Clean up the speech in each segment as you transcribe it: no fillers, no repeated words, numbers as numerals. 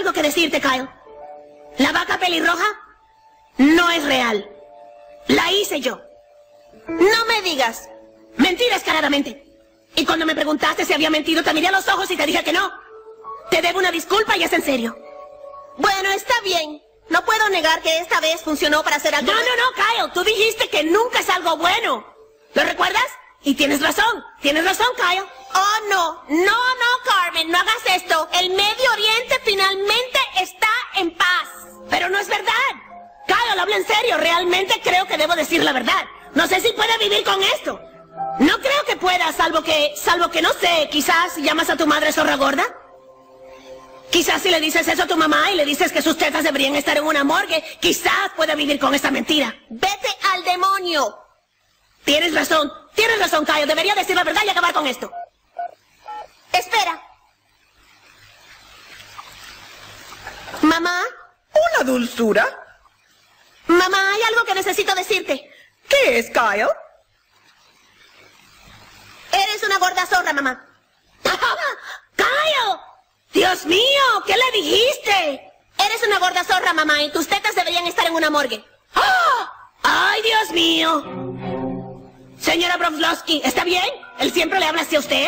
algo que decirte, Kyle. La vaca pelirroja no es real. La hice yo. No me digas. Mentí descaradamente. Y cuando me preguntaste si había mentido, te miré a los ojos y te dije que no. Te debo una disculpa y es en serio. Bueno, está bien. No puedo negar que esta vez funcionó para hacer algo. No, Kyle. Tú dijiste que nunca es algo bueno. ¿Lo recuerdas? Y tienes razón, Kyle. Oh, no, Carmen, no hagas esto. El Medio Oriente finalmente está en paz. Pero no es verdad. Kyle, habla en serio. Realmente creo que debo decir la verdad. No sé si pueda vivir con esto. No creo que pueda, salvo que no sé, quizás llamas a tu madre zorra gorda. Quizás si le dices eso a tu mamá y le dices que sus tetas deberían estar en una morgue, quizás pueda vivir con esta mentira. ¡Vete al demonio! Tienes razón, Kyle. Debería decir la verdad y acabar con esto. Espera. ¿Mamá? ¿Una dulzura? Mamá, hay algo que necesito decirte. ¿Qué es, Kyle? Eres una gorda zorra, mamá. ¡Kyle! ¡Dios mío! ¿Qué le dijiste? Eres una gorda zorra, mamá, y tus tetas deberían estar en una morgue. ¡Oh! ¡Ay, Dios mío! Señora Broflovsky, ¿está bien? ¿Él siempre le habla así a usted?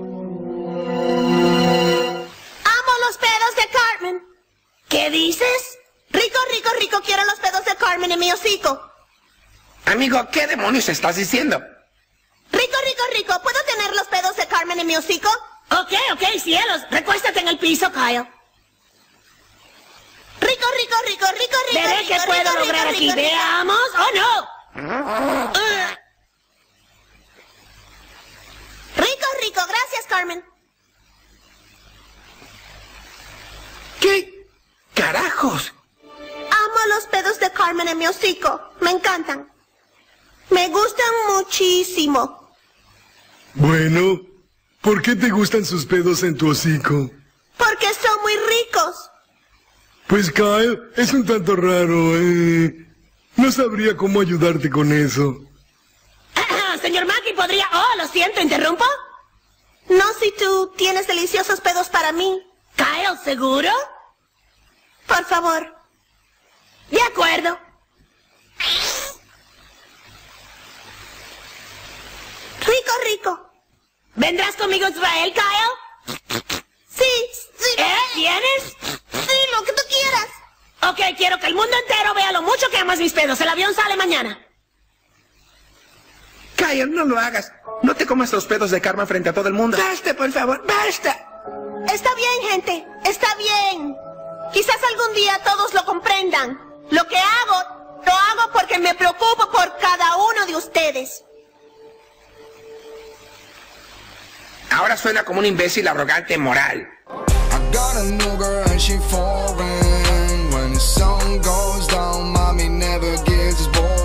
Amo los pedos de Carmen. ¿Qué dices? Rico, quiero los pedos de Carmen en mi hocico. Amigo, ¿qué demonios estás diciendo? Rico, ¿puedo tener los pedos de Carmen en mi hocico? Ok, cielos. Recuéstate en el piso, Kyle. Rico. Veré qué puedo lograr aquí. Veamos. ¡Oh, no! Rico, gracias, Carmen. ¿Qué carajos? Amo los pedos de Carmen en mi hocico. Me encantan. Me gustan muchísimo. Bueno, ¿por qué te gustan sus pedos en tu hocico? Porque son muy ricos. Pues Kyle, es un tanto raro, No sabría cómo ayudarte con eso. Señor Mackey, ¿podría...? Oh, lo siento, ¿interrumpo? No, si tú tienes deliciosos pedos para mí. Kyle, ¿seguro? Por favor. De acuerdo. Rico. ¿Vendrás conmigo a Israel, Kyle? Sí. ¿Vienes? Sí, lo que tú quieras. Ok, quiero que el mundo entero vea lo mucho que amas mis pedos. El avión sale mañana. Kyle, no lo hagas. No te comas los pedos de Carmen frente a todo el mundo. Basta, por favor, basta. Está bien, gente. Está bien. Quizás algún día todos lo comprendan. Lo hago porque me preocupo por cada uno de ustedes. Ahora suena como un imbécil arrogante moral. I got a new girl and she foreign. When the sun goes down, mommy never gets bored.